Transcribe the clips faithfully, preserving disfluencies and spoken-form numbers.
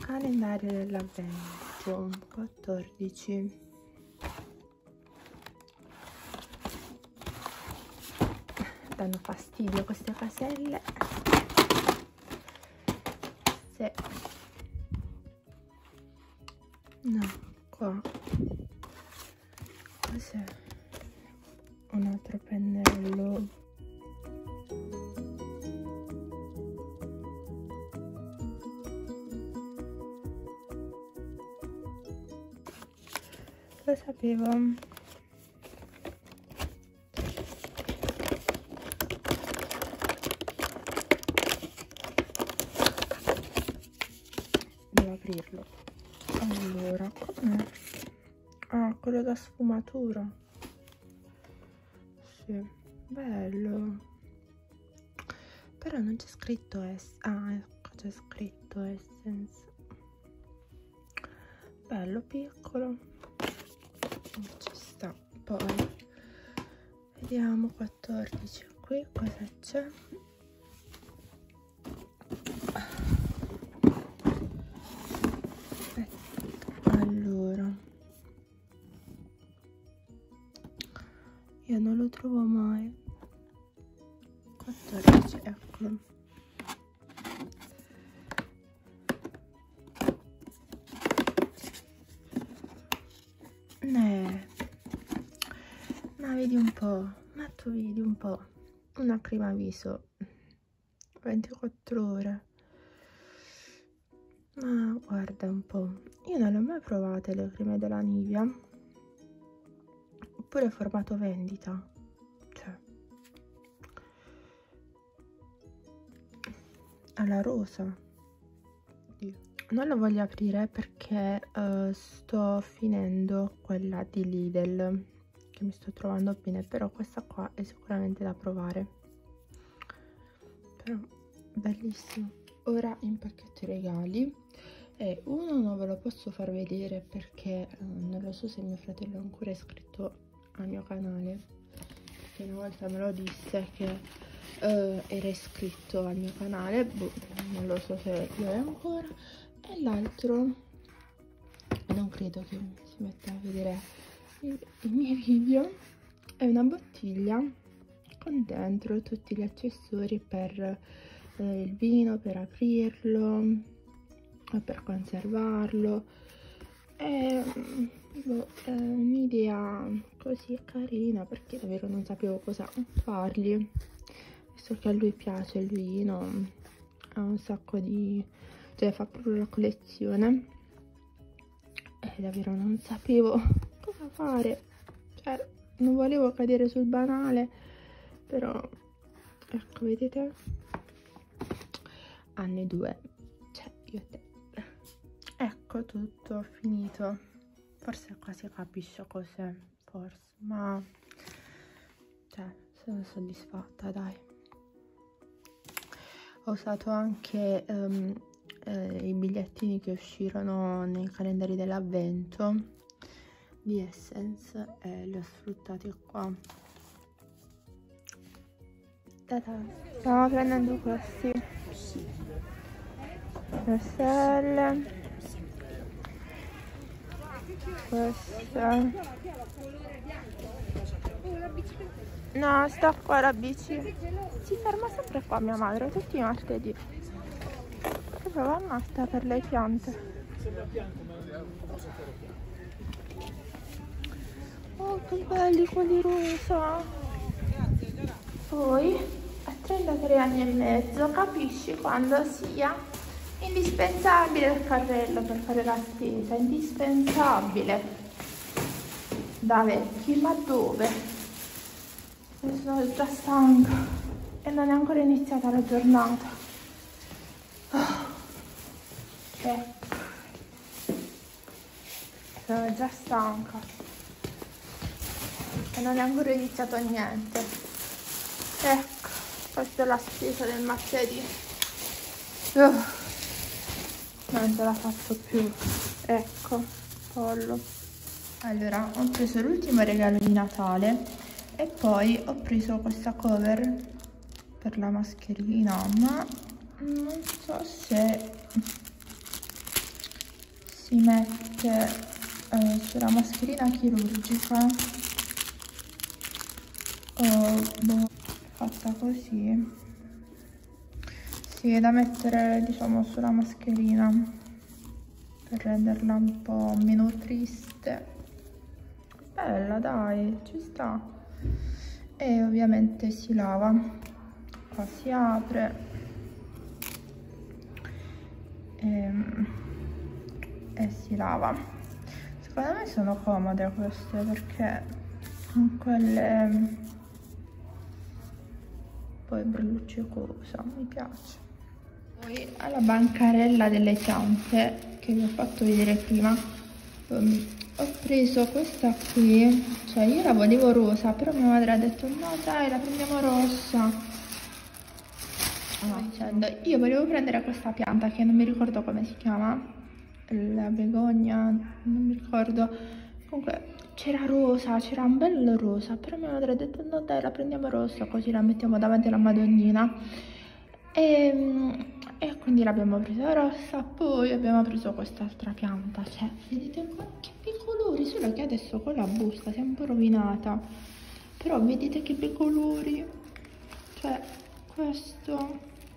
Calendario dell'avvento quattordici. Danno fastidio queste caselle. Se no, qua cos'è? Un altro pennello. Lo sapevo. Devo aprirlo. Allora, com'è? Ah, quello da sfumatura. Sì, bello. Però non c'è scritto es ah, ecco, c'è scritto Essence. Bello piccolo. Ci sta. Poi vediamo quattordici. Qui cosa c'è? Allora, io non lo trovo mai. quattordici, eccolo. Eh, ma vedi un po', ma tu vedi un po', una crema viso ventiquattro ore. Ma guarda un po', io non le ho mai provate le creme della Nivea, oppure formato vendita, cioè alla rosa. Non la voglio aprire perché uh, sto finendo quella di Lidl, che mi sto trovando bene, però questa qua è sicuramente da provare. Però bellissimo. Ora impacchetto i regali, e uno non ve lo posso far vedere perché uh, non lo so se mio fratello è ancora iscritto al mio canale, perché una volta me lo disse che uh, era iscritto al mio canale, boh, non lo so se lo è ancora. E l'altro non credo che si metta a vedere i, i miei video. È una bottiglia con dentro tutti gli accessori per eh, il vino, per aprirlo, per conservarlo. È, boh, è un'idea così carina, perché davvero non sapevo cosa fargli, visto che a lui piace il vino, ha un sacco di, cioè fa proprio la collezione, e davvero non sapevo cosa fare, cioè non volevo cadere sul banale, però ecco, vedete, anni due, cioè io e te. Ecco, tutto finito. Forse qua si capisce cos'è, forse, ma cioè sono soddisfatta, dai. Ho usato anche um, eh, i bigliettini che uscirono nei calendari dell'avvento di Essence e li ho sfruttati qua. Ta-ta. Stiamo prendendo questi Marcelle, questa no, sta qua la bici, si ferma sempre qua mia madre tutti i martedì, proprio va matta per le piante. Oh, che belli quelli rosa. Poi a trentatré anni e mezzo capisci quando sia indispensabile il carrello per fare la spesa, indispensabile. Da vecchi, ma dove? Io sono già stanca e non è ancora iniziata la giornata. Oh, ecco, sono già stanca e non è ancora iniziato niente. Ecco, questa è la spesa del martedì. Oh, non ce la faccio più. Ecco, pollo. Allora, ho preso l'ultimo regalo di Natale e poi ho preso questa cover per la mascherina, ma non so se si mette eh, sulla mascherina chirurgica, oh, boh, fatta così, sì, è da mettere diciamo sulla mascherina per renderla un po' meno triste. Bella, dai, ci sta. E ovviamente si lava, qua si apre e, e si lava. Secondo me sono comode queste perché con quelle poi brucicosa, mi piace. Poi alla bancarella delle piante che vi ho fatto vedere prima, um, ho preso questa qui, cioè io la volevo rosa, però mia madre ha detto no dai, la prendiamo rossa. Ah, dicendo, io volevo prendere questa pianta che non mi ricordo come si chiama, la begonia, non mi ricordo, comunque c'era rosa, c'era un bello rosa, però mia madre ha detto no dai, la prendiamo rossa così la mettiamo davanti alla Madonnina. E, e quindi l'abbiamo presa rossa. Poi abbiamo preso quest'altra pianta, cioè vedete qua che bei colori, solo che adesso con la busta si è un po' rovinata, però vedete che bei colori, cioè questo,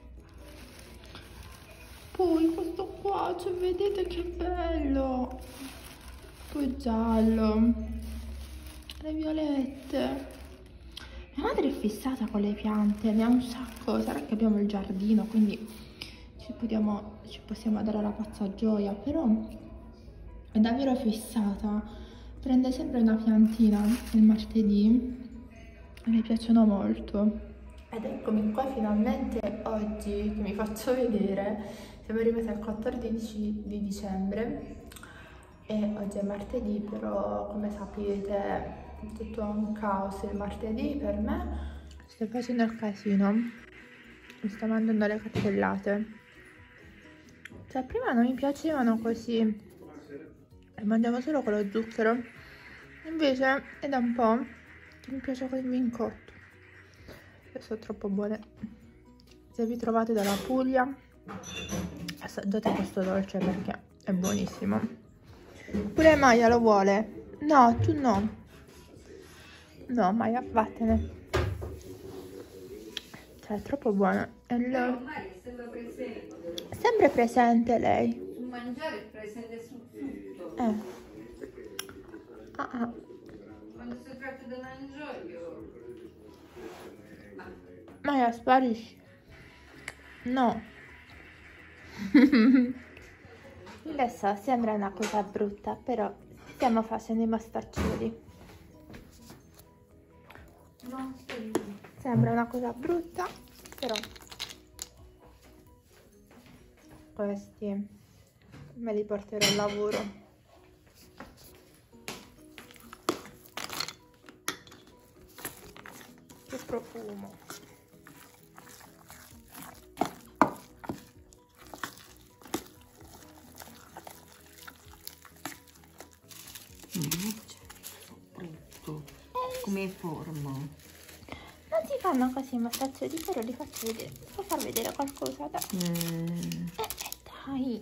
poi questo qua, cioè vedete che bello, poi giallo, le violette. Mia madre è fissata con le piante, ne ha un sacco, sarà che abbiamo il giardino, quindi ci, potiamo, ci possiamo dare la pazza gioia, però è davvero fissata, prende sempre una piantina il martedì e mi piacciono molto. Ed eccomi qua finalmente oggi che mi faccio vedere, siamo arrivati al quattordici di dicembre e oggi è martedì, però come sapete tutto un caos il martedì per me. Sto facendo il casino, mi sto mandando le cartellate, cioè prima non mi piacevano così, le mangiavo solo con lo zucchero, invece è da un po' che mi piace col vin cotto e sono troppo buone. Se vi trovate dalla Puglia assaggiate questo dolce perché è buonissimo. Pure Maya lo vuole. No, tu no. No, Maya, vattene. Cioè, è troppo buona. E lo... Sembra presente. Sempre presente lei. Sul mangiare è presente su tutto. Eh. Ah, ah. Quando si tratta di mangiare io... Ah. Maya, sparisci. No. Adesso sembra una cosa brutta, però stiamo facendo i mostaccioli. No, sembra una cosa brutta, però questi me li porterò al lavoro. Che profumo! Come forma? Non si fanno così i mostaccioli, però li faccio vedere. Devo far vedere qualcosa, dai. Mm. Eh, eh, dai.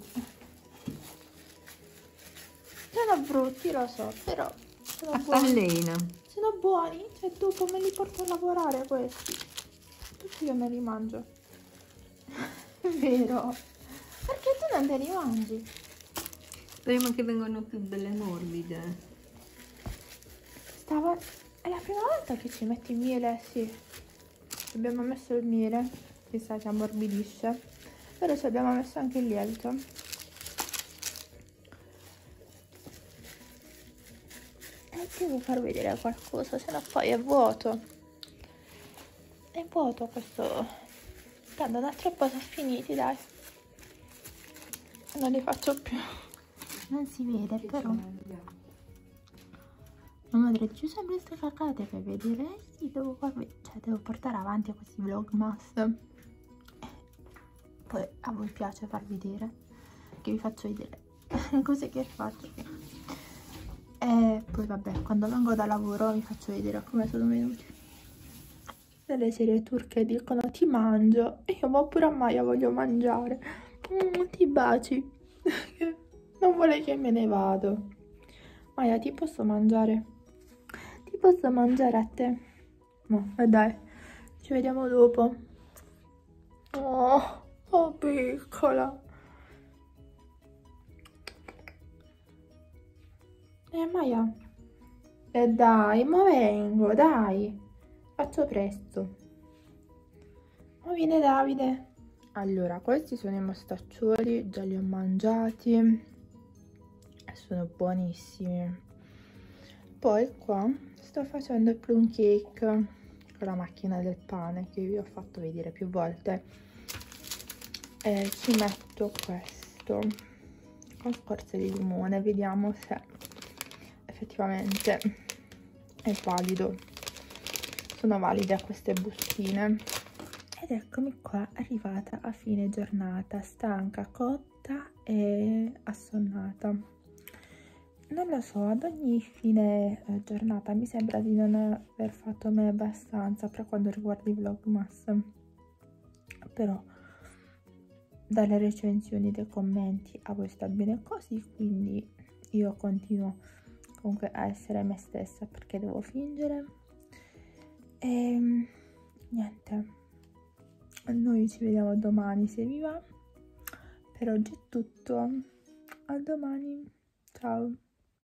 Sono brutti, lo so, però sono buoni. Sono buoni, cioè dopo me li porto a lavorare questi. Tutti io me li mangio. È vero. Perché tu non te li mangi? Speriamo che vengano più belle morbide. Stavo... È la prima volta che ci metti il miele, sì. Abbiamo messo il miele, chissà che ammorbidisce. Però ci abbiamo messo anche il lievito. E devo far vedere qualcosa, se no poi è vuoto. È vuoto questo. Tanto da troppo sono finiti, dai. Non li faccio più. Non si vede, però. Mia madre dice sempre queste cacate per vedere. Eh sì, devo, cioè, devo portare avanti questi vlogmas. Poi a voi piace far vedere, che vi faccio vedere le cose che faccio. E poi vabbè, quando vengo da lavoro vi faccio vedere come sono venuti. Delle serie turche dicono ti mangio e io ma pure a Maya voglio mangiare. Mm, ti baci. non vuole che me ne vado. Maya, ti posso mangiare? Ti posso mangiare a te? No, e dai, ci vediamo dopo. Oh, oh piccola. Eh, Maya. E dai, ma vengo, dai. Faccio presto. Ma viene Davide. Allora, questi sono i mostaccioli, già li ho mangiati. Sono buonissimi. Poi qua sto facendo il plum cake con la macchina del pane che vi ho fatto vedere più volte. E ci metto questo con scorze di limone, vediamo se effettivamente è valido. Sono valide queste bustine. Ed eccomi qua, arrivata a fine giornata, stanca, cotta e assonnata. Non lo so, ad ogni fine eh, giornata mi sembra di non aver fatto mai abbastanza per quanto riguarda i vlogmas. Però dalle recensioni, dai commenti a voi sta bene così, quindi io continuo comunque a essere me stessa perché devo fingere. E niente, noi ci vediamo domani se vi va. Per oggi è tutto, a domani, ciao.